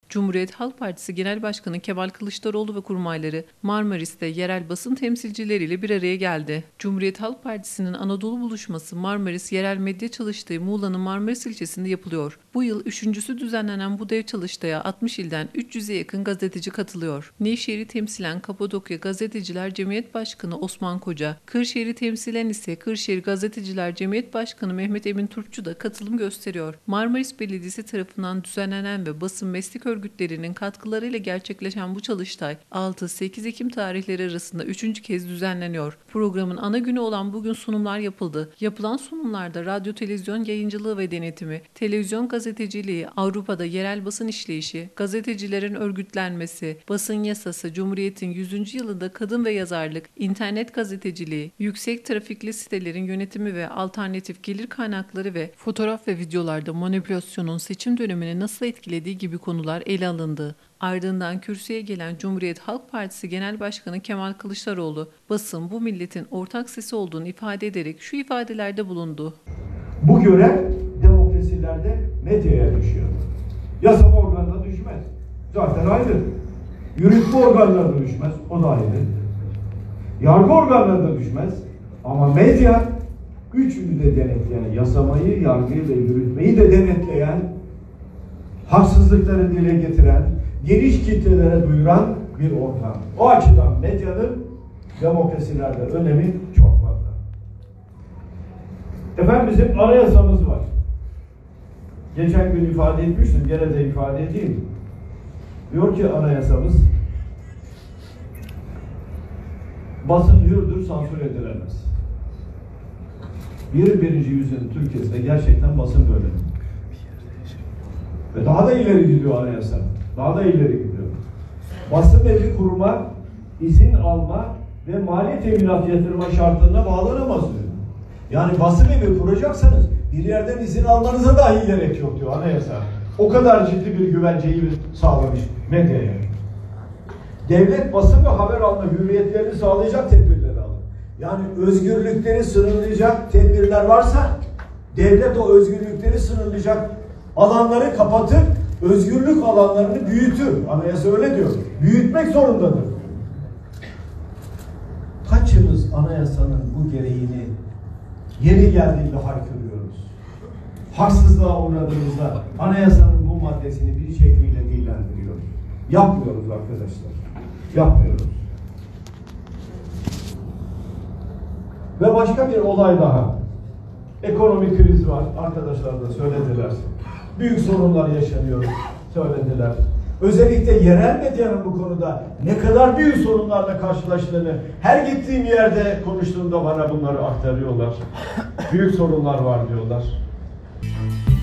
Cumhuriyet Halk Partisi Genel Başkanı Kemal Kılıçdaroğlu ve kurmayları Marmaris'te yerel basın temsilcileriyle bir araya geldi. Cumhuriyet Halk Partisi'nin Anadolu buluşması Marmaris Yerel Medya Çalıştayı Muğla'nın Marmaris ilçesinde yapılıyor. Bu yıl üçüncüsü düzenlenen bu dev çalıştaya 60 ilden 300'e yakın gazeteci katılıyor. Nevşehir'i temsilen Kapadokya Gazeteciler Cemiyet Başkanı Osman Koca, Kırşehir'i temsilen ise Kırşehir Gazeteciler Cemiyet Başkanı Mehmet Emin Turpçu da katılım gösteriyor. Marmaris Belediyesi tarafından düzenlenen ve basın meslek örgütlerinin katkılarıyla gerçekleşen bu çalıştay 6-8 Ekim tarihleri arasında 3. kez düzenleniyor. Programın ana günü olan bugün sunumlar yapıldı. Yapılan sunumlarda radyo televizyon yayıncılığı ve denetimi, televizyon gazeteciliği, Avrupa'da yerel basın işleyişi, gazetecilerin örgütlenmesi, basın yasası, Cumhuriyet'in 100. yılında kadın ve yazarlık, internet gazeteciliği, yüksek trafikli sitelerin yönetimi ve alternatif gelir kaynakları ve fotoğraf ve videolarda manipülasyonun seçim dönemini nasıl etkilediği gibi konular ele alındı. Ardından kürsüye gelen Cumhuriyet Halk Partisi Genel Başkanı Kemal Kılıçdaroğlu, basın bu milletin ortak sesi olduğunu ifade ederek şu ifadelerde bulundu. Bu görev demokrasilerde medyaya düşüyor. Yasama organına düşmez. Zaten ayrı. Yürütme organlarına düşmez. O da ayrı. Yargı organlarına düşmez. Ama medya üçünü de denetleyen, yasamayı, yargıyı ve yürütmeyi de denetleyen, haksızlıkları dile getiren, geniş kitlelere duyuran bir ortam. O açıdan medyanın demokrasilerde önemi çok fazla. Efendim bizim anayasamız var. Geçen gün ifade etmiştim, gene de ifade edeyim. Diyor ki anayasamız, basın hürdür, sansür edilemez. Birinci yüzyılın Türkiye'sinde gerçekten basın böyle. Ve daha da ileri gidiyor anayasa. Daha da ileri gidiyor. Basın evi kurma, izin alma ve mali teminat yatırma şartlarına bağlanamaz diyor. Yani basın evi kuracaksanız bir yerden izin almanıza dahi gerek yok diyor anayasa. O kadar ciddi bir güvenceyi sağlamış medyaya. Devlet basın ve haber alma hürriyetlerini sağlayacak tedbirleri alır. Yani özgürlükleri sınırlayacak tedbirler varsa devlet o özgürlükleri sınırlayacak alanları kapatır, özgürlük alanlarını büyütür. Anayasa öyle diyor. Büyütmek zorundadır. Kaçımız anayasanın bu gereğini yeri geldiğinde haykırıyoruz? Haksızlığa uğradığımızda anayasanın bu maddesini bir şekliyle dillendiriyoruz. Yapmıyoruz arkadaşlar. Yapmıyoruz. Ve başka bir olay daha. Ekonomik kriz var. Arkadaşlar da söylediler. Büyük sorunlar yaşanıyor. Söylediler. Özellikle yerel medyanın bu konuda ne kadar büyük sorunlarla karşılaştığını her gittiğim yerde konuştuğumda bana bunları aktarıyorlar. Büyük sorunlar var diyorlar.